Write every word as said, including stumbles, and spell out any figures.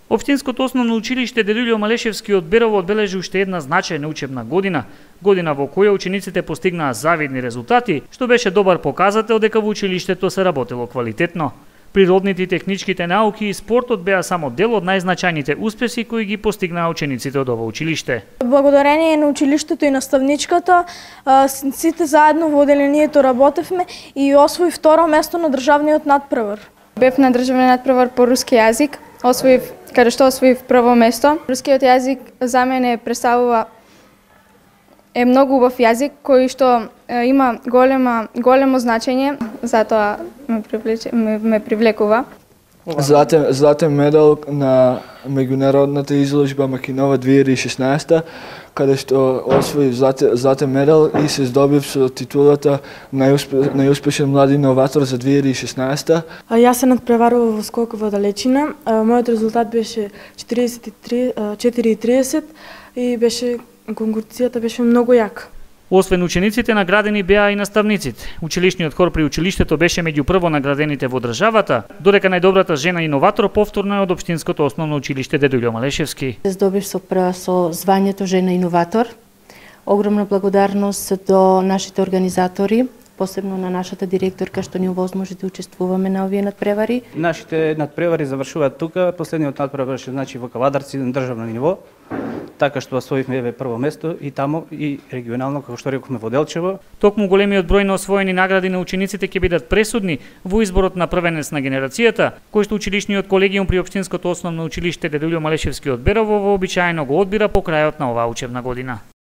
Општинското основно училиште Дедулјо Малешевски од Берово одбележи уште една значајна учебна година, година во која учениците постигнаа завидни резултати, што беше добар показател дека во училиштето се работело квалитетно. Природните и техничките науки и спортот беа само дел од најзначајните успеси кои ги постигнаа учениците од ова училиште. Благодарение на училиштето и наставничката, сите заедно во оделението работевме и освои второ место на државниот надпревар. Бев на државен надпревар по руски јазик, освоив каде што освоив прво место. Рускиот јазик за мене представува е многу убав јазик кој што е, има голема големо значење, затоа ме привлече, ме, ме привлекува. Златен, златен медал на меѓународната изложба Макинова две илјади и шеснаесета, каде што освои златен, златен медал и се здобив со титулата најуспе, најуспешен млади иноватор за две илјади и шеснаесета. Јас се надпреварував во скок во далечина. Мојот резултат беше четири и триесет и беше конкурсијата беше многу јака. Освен учениците, наградени беа и наставниците. Училишниот хор при училиштето беше меѓу прво наградените во државата, додека најдобрата жена иноватор повторно е од Општинското основно училиште Дедулјо Малешевски. Здобив со со звањето жена иноватор. Огромна благодарност до нашите организатори, посебно на нашата директорка што ни овозможи да учествуваме на овие надпревари. Нашите надпревари завршуваат тука, последниот надпревар беше значи во Кавадарци на државно ниво, така што освоивме прво место и тамо и регионално, како што рековме, во Делчево. Токму големиот број на освоени награди на учениците ќе бидат пресудни во изборот на првенец на генерацијата, кој што училишниот колегиум при Општинското основно училиште Дедулјо Малешевски од Берово вообичаено го одбира по крајот на оваа учебна година.